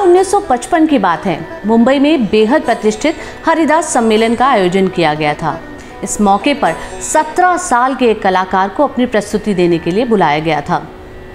1955 की बात है। मुंबई में बेहद प्रतिष्ठित हरिदास सम्मेलन का आयोजन किया गया था। इस मौके पर 17 साल के एक कलाकार को अपनी प्रस्तुति देने के लिए बुलाया गया था।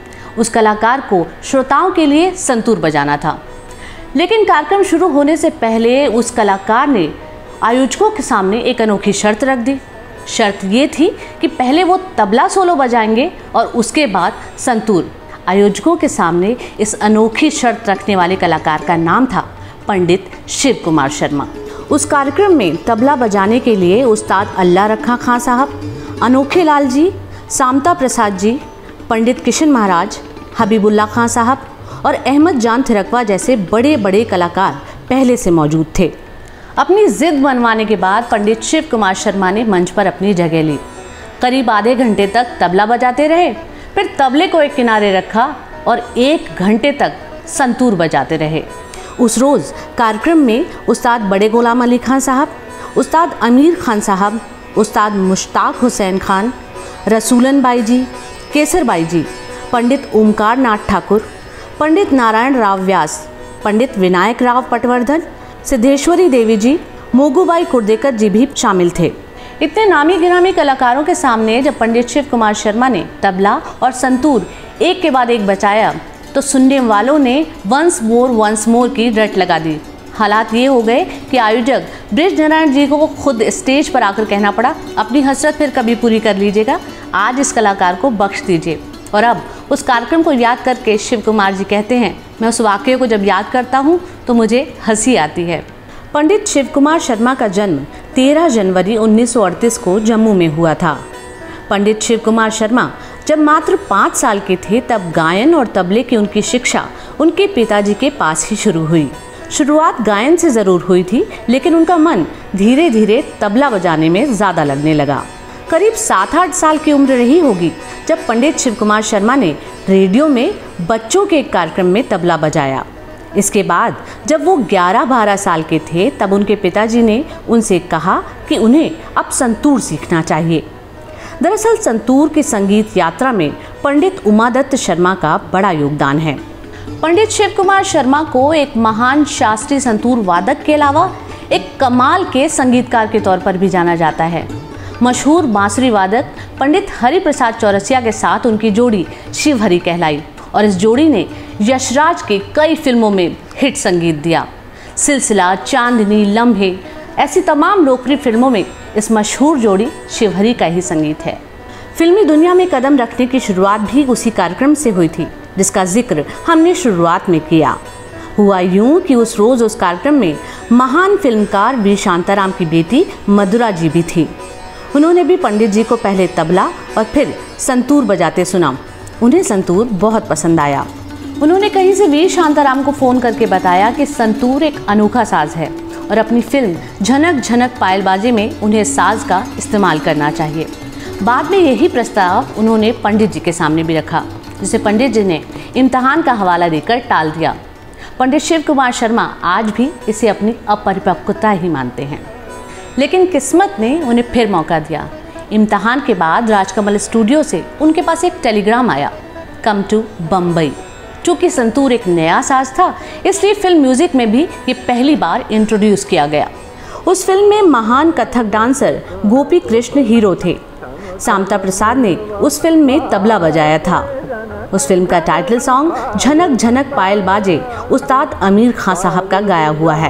उस कलाकार को श्रोताओं के लिए संतूर बजाना था, लेकिन कार्यक्रम शुरू होने से पहले उस कलाकार ने आयोजकों के सामने एक अनोखी शर्त रख दी। शर्त ये थी कि पहले वो तबला सोलो बजाएंगे और उसके बाद संतूर। आयोजकों के सामने इस अनोखी शर्त रखने वाले कलाकार का नाम था पंडित शिव कुमार शर्मा। उस कार्यक्रम में तबला बजाने के लिए उस्ताद अल्लाह रखा खां साहब, अनोखे लाल जी, सामता प्रसाद जी, पंडित किशन महाराज, हबीबुल्ला खां साहब और अहमद जान थिरकवा जैसे बड़े बड़े कलाकार पहले से मौजूद थे। अपनी जिद मनवाने के बाद पंडित शिव कुमार शर्मा ने मंच पर अपनी जगह ली। करीब आधे घंटे तक तबला बजाते रहे, फिर तबले को एक किनारे रखा और 1 घंटे तक संतूर बजाते रहे। उस रोज़ कार्यक्रम में उस्ताद बड़े गुलाम अली खान साहब, उस्ताद अमीर खान साहब, उस्ताद मुश्ताक हुसैन खान, रसूलन बाई जी, केसर बाई जी, पंडित ओमकार नाथ ठाकुर, पंडित नारायण राव व्यास, पंडित विनायक राव पटवर्धन, सिद्धेश्वरी देवी जी, मोगूबाई कुर्देकर जी भी शामिल थे। इतने नामी गिरामी कलाकारों के सामने जब पंडित शिव कुमार शर्मा ने तबला और संतूर एक के बाद एक बजाया तो सुनने वालों ने वंस मोर की रट लगा दी। हालात ये हो गए कि आयोजक ब्रिज नारायण जी को खुद स्टेज पर आकर कहना पड़ा, अपनी हसरत फिर कभी पूरी कर लीजिएगा, आज इस कलाकार को बख्श दीजिए। और अब उस कार्यक्रम को याद करके शिव कुमार जी कहते हैं, मैं उस वाक़ये को जब याद करता हूँ तो मुझे हंसी आती है। पंडित शिव कुमार शर्मा का जन्म 13 जनवरी 1938 को जम्मू में हुआ था। पंडित शिव कुमार शर्मा जब मात्र 5 साल के थे तब गायन और तबले की उनकी शिक्षा उनके पिताजी के पास ही शुरू हुई। शुरुआत गायन से ज़रूर हुई थी, लेकिन उनका मन धीरे धीरे तबला बजाने में ज़्यादा लगने लगा। करीब 7-8 साल की उम्र रही होगी जब पंडित शिव कुमार शर्मा ने रेडियो में बच्चों के एक कार्यक्रम में तबला बजाया। इसके बाद जब वो 11-12 साल के थे तब उनके पिताजी ने उनसे कहा कि उन्हें अब संतूर सीखना चाहिए। दरअसल संतूर की संगीत यात्रा में पंडित उमादत्त शर्मा का बड़ा योगदान है। पंडित शिव कुमार शर्मा को एक महान शास्त्रीय संतूर वादक के अलावा एक कमाल के संगीतकार के तौर पर भी जाना जाता है। मशहूर बांसुरी वादक पंडित हरि प्रसाद चौरसिया के साथ उनकी जोड़ी शिव हरि कहलाई और इस जोड़ी ने यशराज के कई फिल्मों में हिट संगीत दिया। सिलसिला, चांदनी, लम्हे ऐसी तमाम लोकप्रिय फिल्मों में इस मशहूर जोड़ी शिव हरि का ही संगीत है। फिल्मी दुनिया में कदम रखने की शुरुआत भी उसी कार्यक्रम से हुई थी जिसका जिक्र हमने शुरुआत में किया। हुआ यूं कि उस रोज़ उस कार्यक्रम में महान फिल्मकार वी शांताराम की बेटी मधुरा जी भी थी। उन्होंने भी पंडित जी को पहले तबला और फिर संतूर बजाते सुना। उन्हें संतूर बहुत पसंद आया। उन्होंने कहीं से वी शांताराम को फ़ोन करके बताया कि संतूर एक अनोखा साज है और अपनी फिल्म झनक झनक पायलबाजी में उन्हें साज का इस्तेमाल करना चाहिए। बाद में यही प्रस्ताव उन्होंने पंडित जी के सामने भी रखा, जिसे पंडित जी ने इम्तहान का हवाला देकर टाल दिया। पंडित शिव कुमार शर्मा आज भी इसे अपनी अपरिपक्वता ही मानते हैं, लेकिन किस्मत ने उन्हें फिर मौका दिया। इम्तहान के बाद राजकमल स्टूडियो से उनके पास एक टेलीग्राम आया, कम टू बम्बई। चूँकि संतूर एक नया साज था, इसलिए फिल्म म्यूजिक में भी ये पहली बार इंट्रोड्यूस किया गया। उस फिल्म में महान कथक डांसर गोपी कृष्ण हीरो थे। सामता प्रसाद ने उस फिल्म में तबला बजाया था। उस फिल्म का टाइटल सॉन्ग झनक झनक पायल बाजे उस्ताद अमीर खान साहब का गाया हुआ है।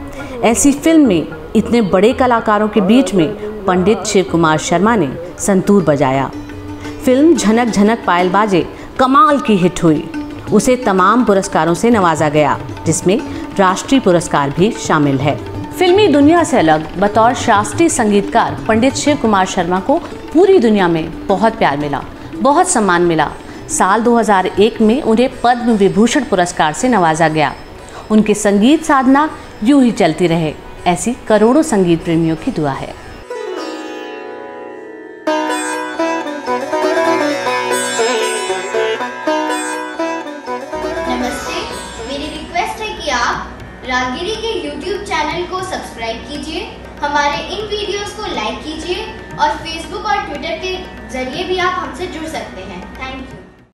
ऐसी फिल्म में इतने बड़े कलाकारों के बीच में पंडित शिव कुमार शर्मा ने संतूर बजाया। फिल्म झनक झनक पायल बाजे कमाल की हिट हुई। उसे तमाम पुरस्कारों से नवाजा गया, जिसमें राष्ट्रीय पुरस्कार भी शामिल है। फिल्मी दुनिया से अलग बतौर शास्त्रीय संगीतकार पंडित शिव कुमार शर्मा को पूरी दुनिया में बहुत प्यार मिला, बहुत सम्मान मिला। साल 2001 में उन्हें पद्म विभूषण पुरस्कार से नवाजा गया। उनकी संगीत साधना यूं ही चलती रहे, ऐसी करोड़ों संगीत प्रेमियों की दुआ है। नमस्ते, मेरी रिक्वेस्ट है कि आप रागगिरी के YouTube चैनल को सब्सक्राइब कीजिए, हमारे इन वीडियोस को लाइक कीजिए और Facebook और Twitter के जरिए भी आप हमसे जुड़ सकते हैं। Thank you.